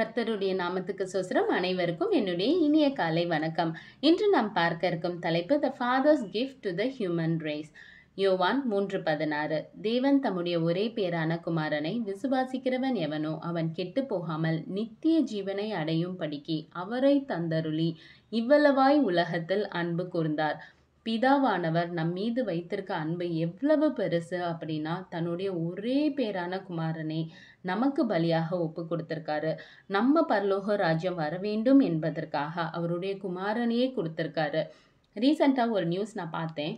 கர்த்தருடைய நாமத்துக்கு சோஸ்திரம். அனைவருக்கும் என்னுடைய இனிய காலை வணக்கம். இன்று நாம் பார்க்க இருக்கும் தலைப்பு the father's gift to the human race. யோவான் 3:16. தேவன் தம்முடைய ஒரே பேரான குமாரனை விசுவாசிக்கிறவன் எவனோ அவன் கெட்டு போகாமல் நித்திய ஜீவனை அடையும் படிக்கு அவரை தந்தருளி இவ்வளவாய் உலகத்தில் அன்பு கூர்ந்தார். பிதாவானவர் நம் மீது வைத்திருக்க அன்பு எவ்வளவு பெருசு அப்படின்னா, தன்னுடைய ஒரே பேரான குமாரனை நமக்கு பலியாக ஒப்பு கொடுத்திருக்காரு. நம்ம பரலோக ராஜ்யம் வர வேண்டும் என்பதற்காக அவருடைய குமாரனையே கொடுத்திருக்காரு. ரீசெண்டாக ஒரு நியூஸ் நான் பார்த்தேன்.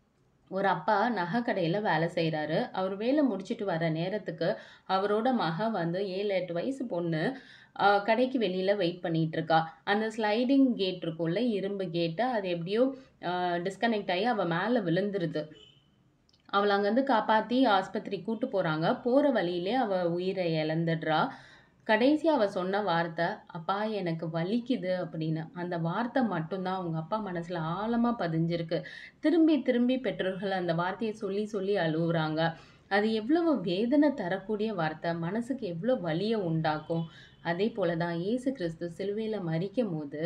ஒரு அப்பா நகை கடையில் வேலை செய்கிறாரு. அவர் வேலை முடிச்சுட்டு வர நேரத்துக்கு அவரோட மக 7-8 வயசு பொண்ணு கடைக்கு வெளியில் வெயிட் பண்ணிகிட்டு இருக்கா. அந்த ஸ்லைடிங் கேட் இருக்கும்ல, இரும்பு கேட்டு, அது எப்படியோ டிஸ்கனெக்ட் ஆகி அவள் மேலே விழுந்துருது. அவளை அங்கேருந்து காப்பாற்றி ஆஸ்பத்திரி கூட்டு போகிறாங்க. போகிற வழியிலே அவள் உயிரை இழந்துடுறா. கடைசி அவள் சொன்ன வார்த்தை, அப்பா எனக்கு வலிக்குது அப்படின்னு. அந்த வார்த்தை மட்டும்தான் அவங்க அப்பா மனசில் ஆழமாக பதிஞ்சிருக்கு. திரும்பி திரும்பி பெற்றோர்கள் அந்த வார்த்தையை சொல்லி சொல்லி அழுகுறாங்க. அது எவ்வளவு வேதனை தரக்கூடிய வார்த்தை, மனசுக்கு எவ்வளோ வலியை உண்டாக்கும். அதே போல தான் இயேசு கிறிஸ்து சிலுவையில் மரிக்கும் போது,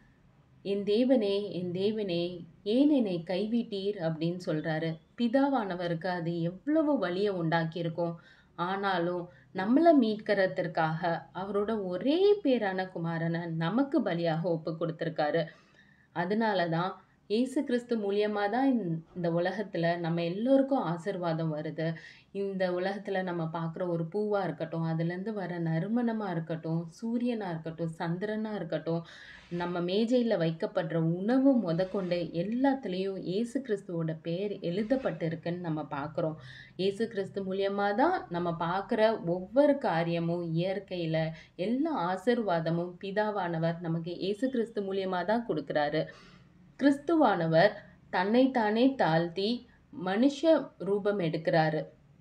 என் தேவனே என் தேவனே ஏன் என்னை கைவிட்டீர் அப்படின்னு சொல்கிறாரு. பிதாவானவருக்கு அது எவ்வளவு வலியை உண்டாக்கியிருக்கும். ஆனாலும் நம்மளை மீட்கிறதுக்காக அவரோட ஒரே பேரான குமாரனை நமக்கு பலியாக ஒப்பு கொடுத்துருக்காரு. அதனால தான் இயேசு கிறிஸ்து மூலியமாக தான் இந்த உலகத்தில் நம்ம எல்லோருக்கும் ஆசீர்வாதம் வருது. இந்த உலகத்தில் நம்ம பார்க்குற ஒரு பூவாக இருக்கட்டும், அதுலேருந்து வர நறுமணமாக இருக்கட்டும், சூரியனாக இருக்கட்டும், சந்திரனாக இருக்கட்டும், நம்ம மேஜையில் வைக்கப்படுற உணவு முதற்கொண்டு எல்லாத்துலேயும் இயேசு கிறிஸ்துவோட பேர் எழுதப்பட்டிருக்குன்னு நம்ம பார்க்குறோம். இயேசு கிறிஸ்து மூலியமாக தான் நம்ம பார்க்குற ஒவ்வொரு காரியமும், இயற்கையில் எல்லா ஆசீர்வாதமும் பிதாவானவர் நமக்கு இயேசு கிறிஸ்து மூலியமாக தான் கொடுக்குறாரு. கிறிஸ்துவானவர் தன்னைத்தானே தாழ்த்தி மனுஷ ரூபம் எடுக்கிறாரு.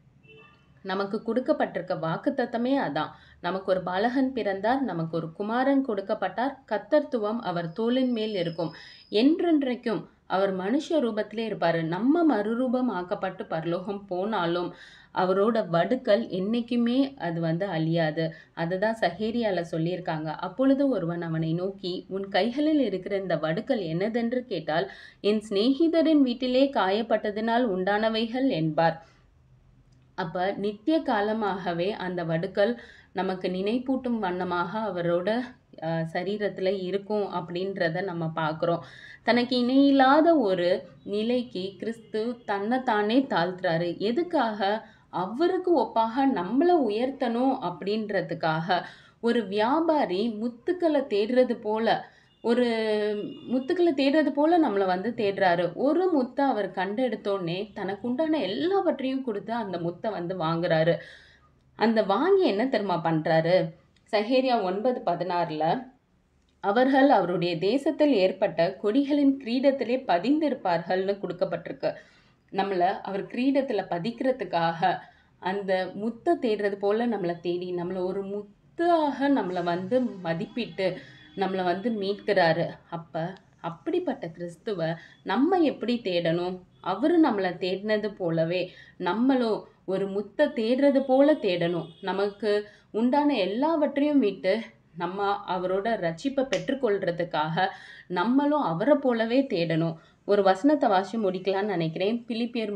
நமக்கு கொடுக்கப்பட்டிருக்க வாக்குத்தத்தமே அதான். நமக்கு ஒரு பாலகன் பிறந்தார், நமக்கு ஒரு குமாரன் கொடுக்கப்பட்டார், கர்த்தத்துவம் அவர் தோளின் மேல் இருக்கும். என்றென்றைக்கும் அவர் மனுஷ ரூபத்திலே இருப்பார். நம்ம மறுரூபம் ஆக்கப்பட்டு பரலோகம் போனாலும் அவரோட வடுக்கள் என்னைக்குமே அது அழியாது. அதுதான் சகேரியால சொல்லியிருக்காங்க. அப்பொழுது ஒருவன் அவனை நோக்கி, உன் கைகளில் இருக்கிற இந்த வடுக்கள் என்னதென்று கேட்டால், என் சிநேகிதரின் வீட்டிலே காயப்பட்டதினால் உண்டானவைகள் என்பார். அப்போ நித்திய காலமாகவே அந்த வடுக்கள் நமக்கு நினைப்பூட்டும் வண்ணமாக அவரோட சரீரத்தில் இருக்கும் அப்படின்றத நம்ம பார்க்குறோம். தனக்கு இணையில்லாத ஒரு நிலைக்கு கிறிஸ்து தன்னைத்தானே தாழ்த்துறாரு. எதுக்காக? அவருக்கு ஒப்பாக நம்மளை உயர்த்தணும் அப்படின்றதுக்காக. ஒரு வியாபாரி முத்துக்களை தேடுறது போல நம்மளை தேடுறாரு. ஒரு முத்தை அவர் கண்டெடுத்தோடனே தனக்கு உண்டான எல்லாவற்றையும் கொடுத்து அந்த முத்தை வாங்குறாரு. அந்த வாங்கி என்ன தெரியுமா பண்ணுறாரு? சகேரியா 9:16 அவர்கள் அவருடைய தேசத்தில் ஏற்பட்ட கொடிகளின் கிரீடத்திலே பதிந்திருப்பார்கள்னு கொடுக்கப்பட்டிருக்கு. நம்மளை அவர் கிரீடத்தில் பதிக்கிறதுக்காக அந்த முத்தை தேடுறது போல் நம்மளை தேடி நம்மளை ஒரு முத்தாக நம்மளை மதிப்பிட்டு நம்மளை மீட்கிறாரு. அப்படிப்பட்ட கிறிஸ்துவை நம்ம எப்படி தேடணும்? அவர் நம்மளை தேடினது போலவே நம்மளும் ஒரு முத்தை தேடுறது போல தேடணும். நமக்கு உண்டான எல்லாவற்றையும் விட்டு நம்ம அவரோட ரட்சிப்பை பெற்றுக்கொள்றதுக்காக நம்மளும் அவரை போலவே தேடணும். ஒரு வசனத்தை வாசி முடிக்கலான்னு நினைக்கிறேன். பிலிப்பியர்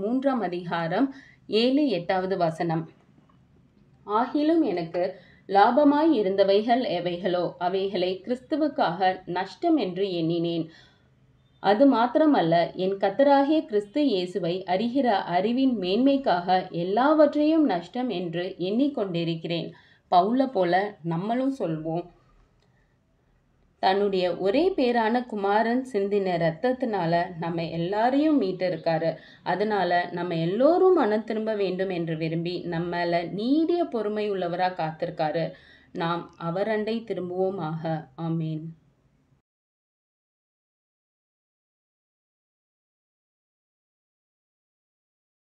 3:7-8 வசனம். ஆகிலும் எனக்கு லாபமாய் இருந்தவைகள் எவைகளோ அவைகளை கிறிஸ்துவுக்காக நஷ்டம் என்று எண்ணினேன். அது மாத்திரமல்ல, என் கர்த்தராகிய கிறிஸ்து இயேசுவை அறிகிற அறிவின் மேன்மைக்காக எல்லாவற்றையும் நஷ்டம் என்று எண்ணிக்கொண்டிருக்கிறேன். பவுலை போல நம்மளும் சொல்வோம். தன்னுடைய ஒரே பேரான குமாரன் சிந்தின இரத்தத்தினால நம்ம எல்லாரையும் மீட்டிருக்காரு. அதனால நம்ம எல்லோரும் மனம் திரும்ப வேண்டும் என்று விரும்பி நம்மள நீடிய பொறுமை உள்ளவராக காத்திருக்காரு. நாம் அவரண்டை திரும்புவோமாக. ஆமேன்.